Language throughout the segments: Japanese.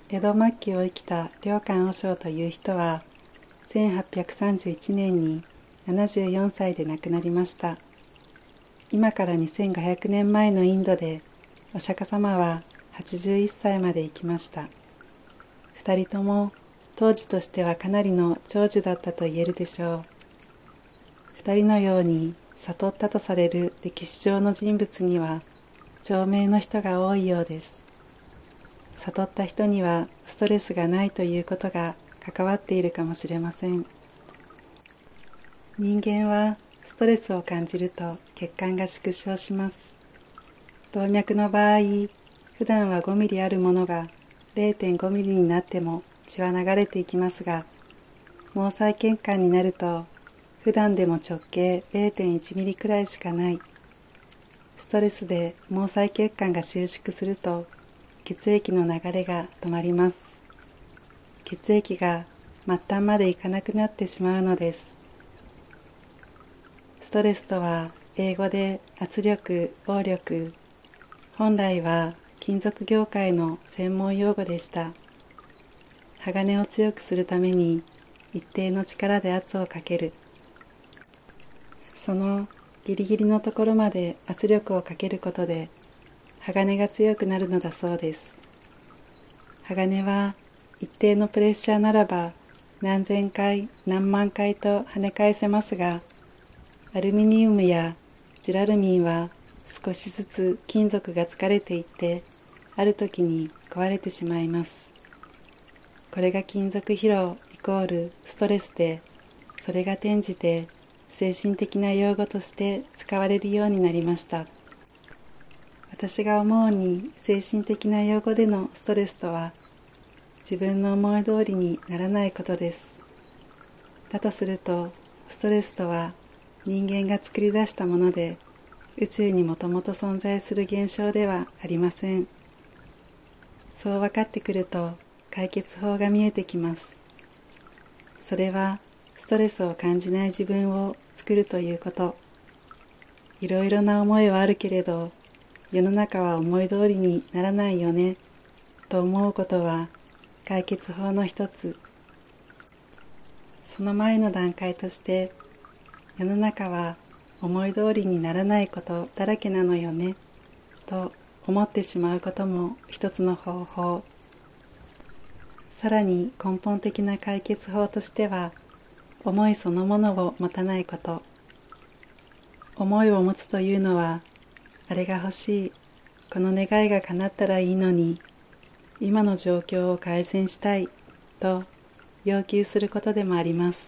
江戸末期を生きた良寛和尚という人は、1831年に74歳で亡くなりました。今から2500年前のインドで、お釈迦様は81歳まで生きました。二人とも当時としてはかなりの長寿だったと言えるでしょう。二人のように悟ったとされる歴史上の人物には、長命の人が多いようです。悟った人にはストレスがないということが関わっているかもしれません。人間はストレスを感じると血管が縮小します。動脈の場合、普段は5ミリあるものが 0.5 ミリになっても血は流れていきますが、毛細血管になると普段でも直径 0.1 ミリくらいしかない。ストレスで毛細血管が収縮すると血液の流れが止まります。血液が末端までいかなくなってしまうのです。ストレスとは英語で圧力、応力、本来は金属業界の専門用語でした。鋼を強くするために一定の力で圧をかける。そのギリギリのところまで圧力をかけることで鋼が強くなるのだそうです。鋼は一定のプレッシャーならば何千回何万回と跳ね返せますが、アルミニウムやジュラルミンは少しずつ金属が疲れていってある時に壊れてしまいます。これが金属疲労イコールストレスで、それが転じて精神的な用語として使われるようになりました。私が思うに精神的な用語でのストレスとは、自分の思い通りにならないことです。だとすると、ストレスとは人間が作り出したもので、宇宙にもともと存在する現象ではありません。そう分かってくると、解決法が見えてきます。それは、ストレスを感じない自分を作るということ。いろいろな思いはあるけれど、世の中は思い通りにならないよね、と思うことは解決法の一つ。その前の段階として、世の中は思い通りにならないことだらけなのよね、と思ってしまうことも一つの方法。さらに根本的な解決法としては、思いそのものを持たないこと。思いを持つというのは、あれが欲しい、この願いが叶ったらいいのに、今の状況を改善したい、と要求することでもあります。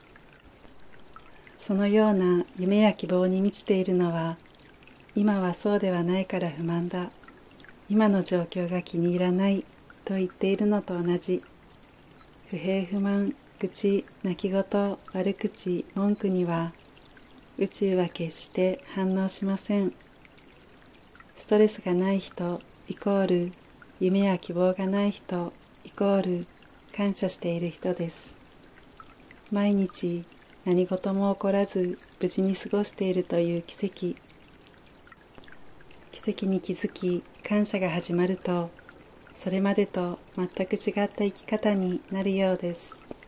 そのような夢や希望に満ちているのは、今はそうではないから不満だ、今の状況が気に入らない、と言っているのと同じ。不平不満、愚痴、泣き言、悪口、文句には、宇宙は決して反応しません。ストレスがない人イコール夢や希望がない人イコール感謝している人です。毎日何事も起こらず無事に過ごしているという奇跡。奇跡に気づき感謝が始まると、それまでと全く違った生き方になるようです。